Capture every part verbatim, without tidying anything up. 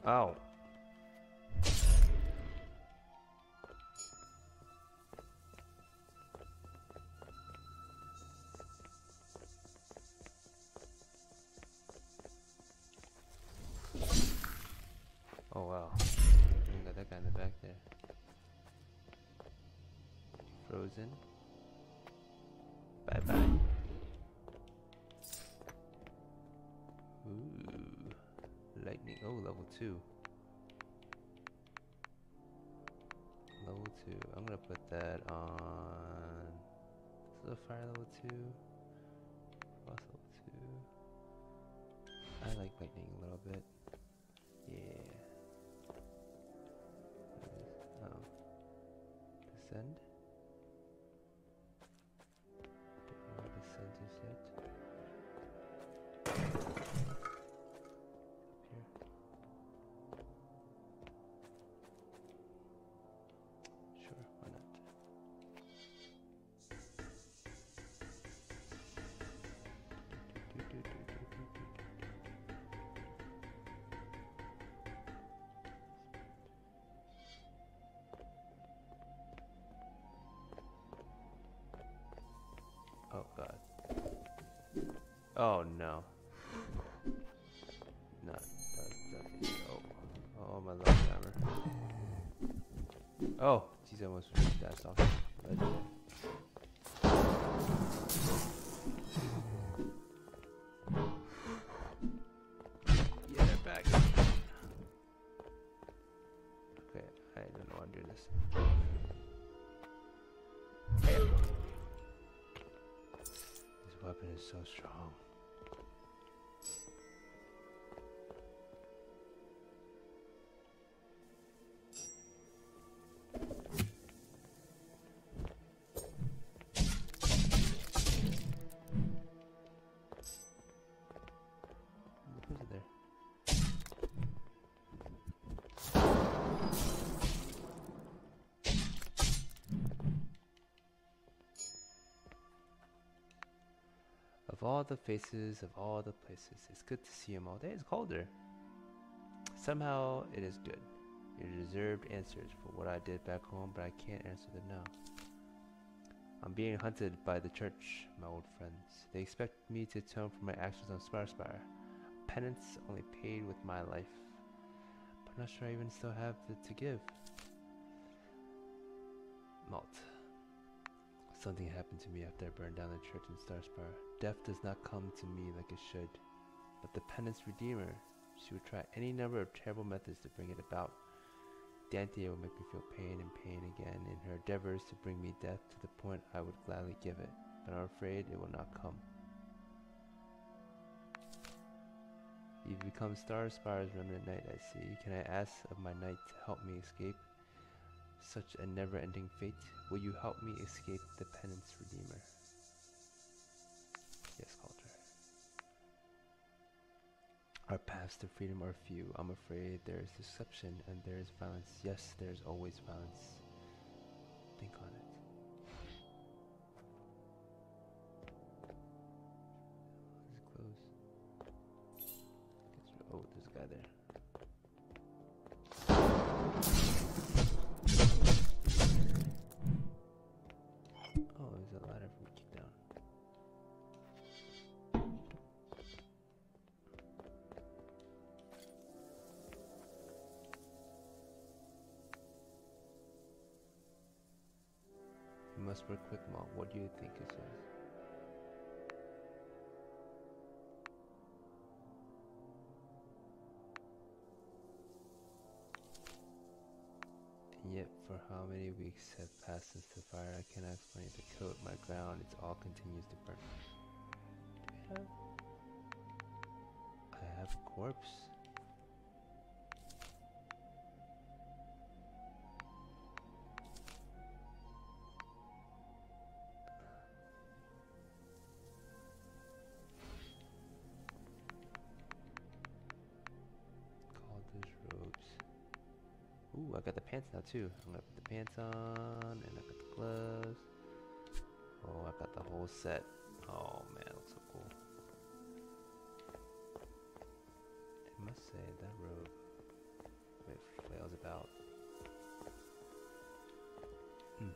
Ow. Oh wow. We got that guy in the back there. Frozen. Bye bye. Ooh. Lightning. Oh, level two. Level two. I'm gonna put that on. This is a fire level two. Frost level two. I like lightning a little bit. Yeah. What is this? Oh. Descend? Don't know what descend is yet. Here. Sure, why not? Do, do, do, do, do, do, do. Oh god. Oh no. No, that's definitely. Oh, oh my left hammer. Oh, jeez, I almost dashed off. Ledge there. Yeah, they're back. Okay, I don't know how to do this. This weapon is so strong. Who's it there? Of all the faces, of all the places, it's good to see them all day. It's colder. Somehow it is good. You deserved answers for what I did back home, but I can't answer them now. I'm being hunted by the church, my old friends. They expect me to atone for my actions on Starspire. Penance only paid with my life. But I'm not sure I even still have it to give. Malt. Something happened to me after I burned down the church in Starspire. Death does not come to me like it should. But the penance redeemer, she would try any number of terrible methods to bring it about. Dante will make me feel pain and pain again in her endeavors to bring me death to the point I would gladly give it. But I'm afraid it will not come. You've become Starspire's remnant knight, I see. Can I ask of my knight to help me escape such a never-ending fate? Will you help me escape the penance redeemer? Yes, Calder. Our paths to freedom are few. I'm afraid there is deception and there is violence. Yes, there is always violence. Think on it. Is it closed? Oh, there's a guy there. Oh, there's a ladder for me to kick down. You must work quick, Mom. What do you think it says? And yet, for how many weeks have passed since the fire, I cannot explain the coat, my ground, it all continues to burn. Do I have? I have a corpse. Calder's robes. Ooh, I got the pants now too. I'm gonna put the pants on, and I got the gloves. Oh, I got the whole set. Oh man, it looks so cool. I must say, that robe about. Hmm.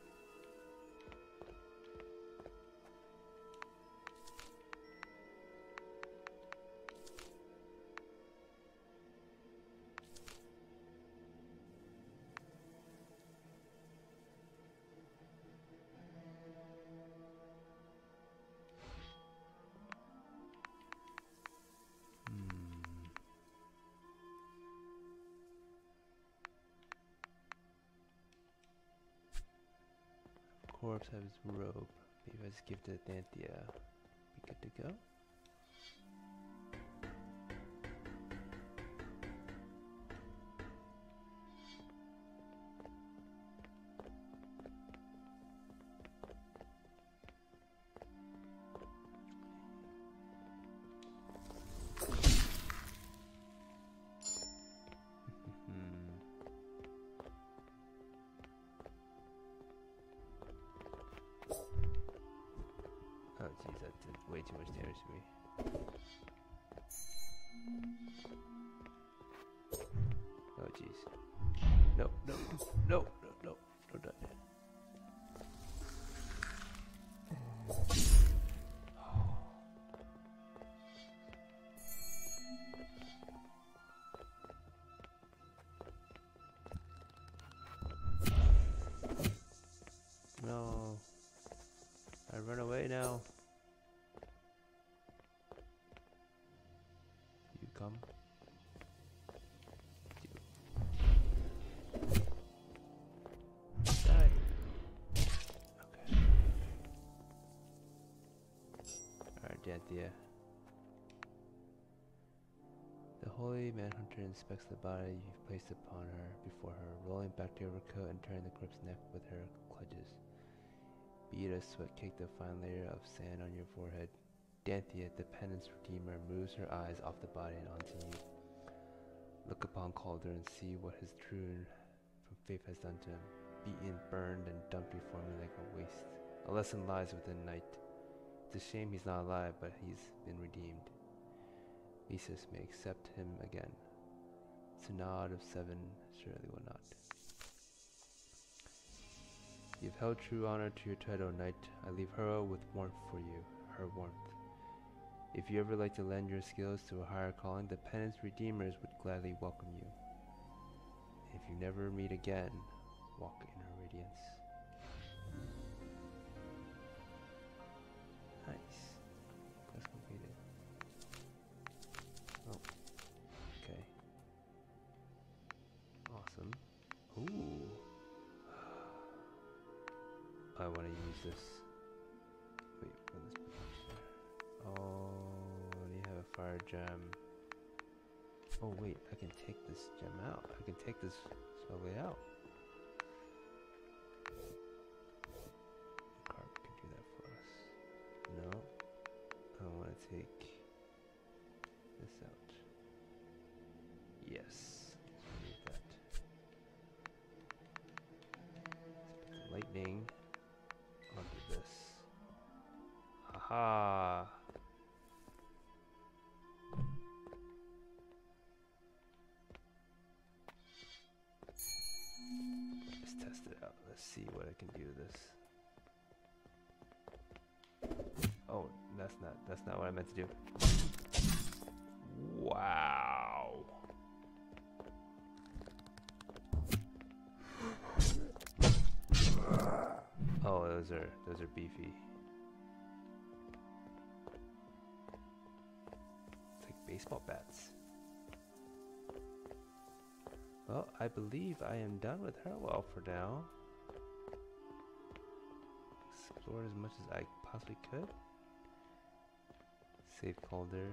Corpse has his robe. Maybe I just give it to Danthea. Be good to go. Oh jeez, that did way too much damage to me. Oh jeez. No, no, no, no, no, don't die. No. I run away now. You come. Die. Okay. Alright, Danthea. The holy manhunter inspects the body you've placed upon her, before her, rolling back the overcoat and turning the corpse's neck with her clutches. Bead of sweat caked a fine layer of sand on your forehead. Danthea, the penance redeemer, moves her eyes off the body and onto you. Look upon Calder and see what his true from faith has done to him. Beaten, burned, and dumped before me like a waste. A lesson lies within night. It's a shame he's not alive, but he's been redeemed. Isis may accept him again. Synod of Seven surely will not. You've held true honor to your title, knight. I leave her with warmth for you, her warmth. If you ever like to lend your skills to a higher calling, the penance redeemers would gladly welcome you. If you never meet again, walk in her radiance. Nice. Quest completed. Oh. Okay. Awesome. Ooh. I want to use this. Wait, where this picture? Oh, and you have a fire gem. Oh wait, I can take this gem out. I can take this slowly out. Carp can do that for us. No, I want to take this out. Yes, let's remove that. Let's put the lightning onto this. Haha! Let's test it out. Let's see what I can do with this. Oh, that's not that's not what I meant to do. Wow. Oh, those are those are beefy. It's like baseball bats. Well, I believe I am done with Harwell for now. Explored as much as I possibly could. Save Calder.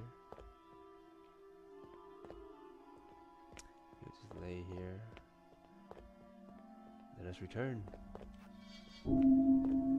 You'll just lay here. Let us return.